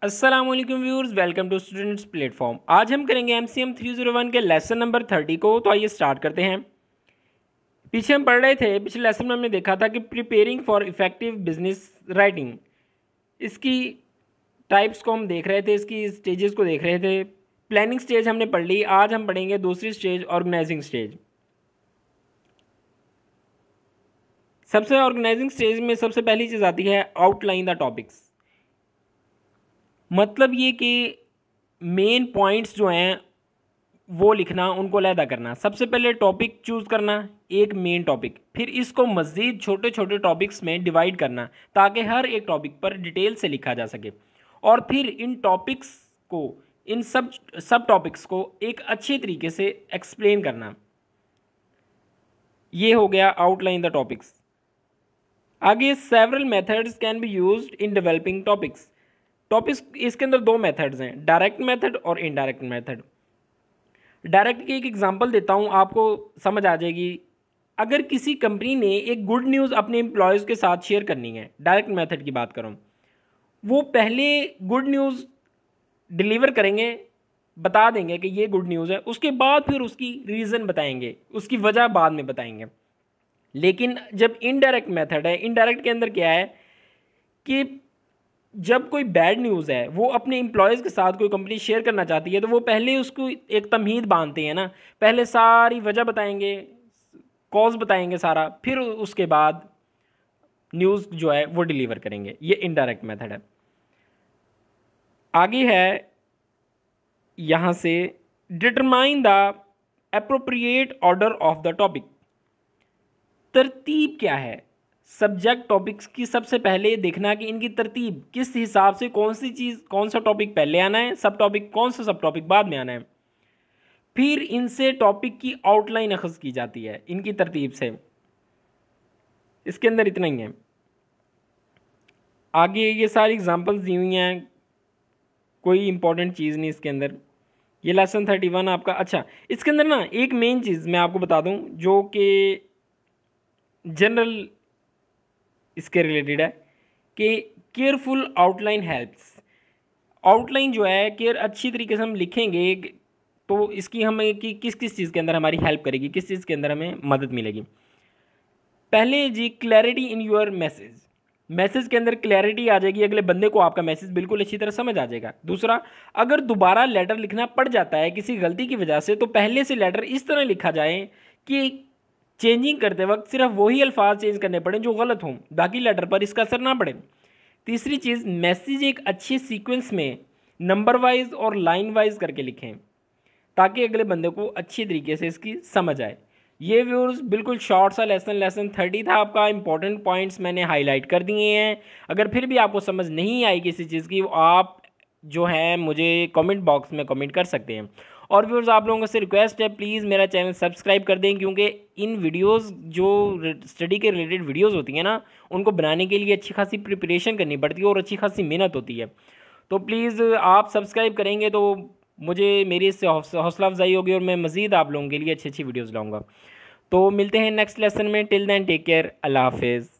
अस्सलाम वालेकुम viewers, welcome to students platform. आज हम करेंगे MCM 301 के लेसन नंबर 30 को। तो आइए स्टार्ट करते हैं। पीछे हम पढ़ रहे थे, पिछले लेसन में हमने देखा था कि preparing for effective business writing, इसकी टाइप्स को हम देख रहे थे, इसकी स्टेजेस को देख रहे थे। प्लानिंग स्टेज हमने पढ़ ली। आज हम पढ़ेंगे दूसरी स्टेज, ऑर्गेनाइजिंग स्टेज। सबसे ऑर्गेनाइजिंग स्टेज में सबसे पहली चीज़ आती है आउटलाइन द टॉपिक्स। मतलब ये कि मेन पॉइंट्स जो हैं वो लिखना, उनको अलहदा करना। सबसे पहले टॉपिक चूज़ करना, एक मेन टॉपिक, फिर इसको मज़ीद छोटे छोटे टॉपिक्स में डिवाइड करना ताकि हर एक टॉपिक पर डिटेल से लिखा जा सके। और फिर इन टॉपिक्स को, इन सब टॉपिक्स को एक अच्छे तरीके से एक्सप्लेन करना। ये हो गया आउटलाइन द टॉपिक्स। आगे several methods can be used in developing topics. Topics इसके अंदर दो मेथड्स हैं, डायरेक्ट मेथड और इनडायरेक्ट मेथड। डायरेक्ट की एक एग्जांपल देता हूँ, आपको समझ आ जाएगी। अगर किसी कंपनी ने एक गुड न्यूज़ अपने एम्प्लॉयज़ के साथ शेयर करनी है, डायरेक्ट मेथड की बात करूँ, वो पहले गुड न्यूज़ डिलीवर करेंगे, बता देंगे कि ये गुड न्यूज़ है, उसके बाद फिर उसकी रीज़न बताएंगे, उसकी वजह बाद में बताएंगे। लेकिन जब इनडायरेक्ट मेथड है, इनडायरेक्ट के अंदर क्या है कि जब कोई बैड न्यूज़ है वो अपने एम्प्लॉयज़ के साथ कोई कंपनी शेयर करना चाहती है, तो वो पहले उसको एक तमहीद बांधते हैं ना, पहले सारी वजह बताएंगे, कॉज बताएंगे सारा, फिर उसके बाद न्यूज़ जो है वो डिलीवर करेंगे। ये इनडायरेक्ट मेथड है। आगे है यहाँ से determine the appropriate order of the topic. तरतीब क्या है सब्जेक्ट टॉपिक्स की? सबसे पहले देखना कि इनकी तरतीब किस हिसाब से, कौन सी चीज़, कौन सा टॉपिक पहले आना है, सब टॉपिक कौन सा सब टॉपिक बाद में आना है। फिर इनसे टॉपिक की आउटलाइन अखज़ की जाती है, इनकी तरतीब से। इसके अंदर इतना ही है। आगे ये सारी एग्जांपल्स दी हुई हैं, कोई इंपॉर्टेंट चीज़ नहीं इसके अंदर। ये लेसन 31 आपका। अच्छा, इसके अंदर ना एक मेन चीज़ मैं आपको बता दूं जो कि जनरल इसके रिलेटेड है कि केयरफुल आउटलाइन हेल्प्स। आउटलाइन जो है केयर अच्छी तरीके से हम लिखेंगे तो इसकी हमें कि किस किस चीज़ के अंदर हमारी हेल्प करेगी, किस चीज़ के अंदर हमें मदद मिलेगी। पहले जी, clarity in your message. Message के अंदर क्लैरिटी आ जाएगी, अगले बंदे को आपका मैसेज बिल्कुल अच्छी तरह समझ आ जाएगा। दूसरा, अगर दोबारा लेटर लिखना पड़ जाता है किसी गलती की वजह से, तो पहले से लेटर इस तरह लिखा जाए कि चेंजिंग करते वक्त सिर्फ वही अल्फाज चेंज करने पड़े जो गलत हों, बाकी लेटर पर इसका असर ना पड़े। तीसरी चीज़, मैसेज एक अच्छे सीक्वेंस में नंबर वाइज और लाइन वाइज करके लिखें ताकि अगले बंदे को अच्छी तरीके से इसकी समझ आए। ये व्यूअर्स बिल्कुल शॉर्ट सा लेसन 30 था आपका। इंपॉर्टेंट पॉइंट्स मैंने हाईलाइट कर दिए हैं। अगर फिर भी आपको समझ नहीं आई किसी चीज़ की, आप जो है मुझे कमेंट बॉक्स में कमेंट कर सकते हैं। और व्यूअर्स, आप लोगों से रिक्वेस्ट है, प्लीज़ मेरा चैनल सब्सक्राइब कर दें, क्योंकि इन वीडियोस जो स्टडी के रिलेटेड वीडियोस होती हैं ना, उनको बनाने के लिए अच्छी खासी प्रिपरेशन करनी पड़ती है और अच्छी खासी मेहनत होती है। तो प्लीज़ आप सब्सक्राइब करेंगे तो मुझे, मेरी इससे हौसला अफजाई होगी और मैं मज़ीद आप लोगों के लिए अच्छी अच्छी वीडियोज़ लाऊँगा। तो मिलते हैं नेक्स्ट लेसन में। टिल देन टेक केयर, अल्लाह हाफिज़।